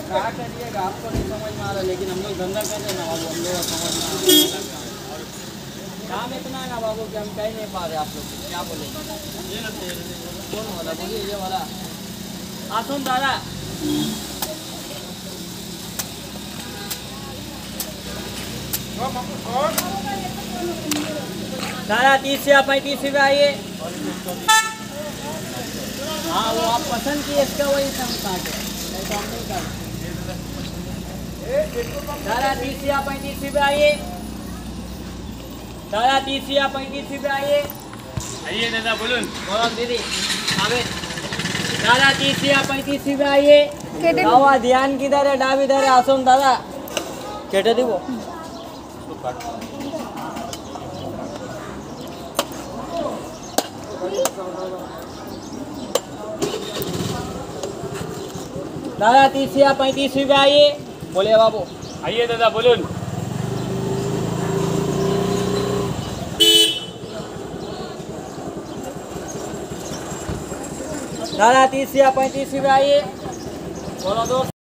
क्या करिएगा, आपको नहीं समझ में आ रहा, लेकिन हम लोग धंधा कर रहे हैं ना बाबू, हम लोग समझ में आ रहा है। काम इतना है ना बाबू कि हम कह नहीं पा रहे आप लोग क्या बोलेंगे। कौन वाला बोलिए, ये वाला आसुन दादा। दादा 30 या 35 रुपये आइए। हाँ वो आप पसंद किए इसका वही हम काटे, नहीं तो हम नहीं काटे। दादा 30 या 35 रुपये आइए। दादा 30 या 35 रुपये आइए। आइए दादा बोलून बोलो दीदी आवे। दादा 30 या 35 रुपये आइए। दावा ध्यान किधर है, डाब इधर है, आसोम दादा केटे दी वो। दादा 30 या 35 रुपये आइए। बोले बाबू। आइए दादा बोलून दादा 30 या 35 रुपये आइए। बोलो दोस्त।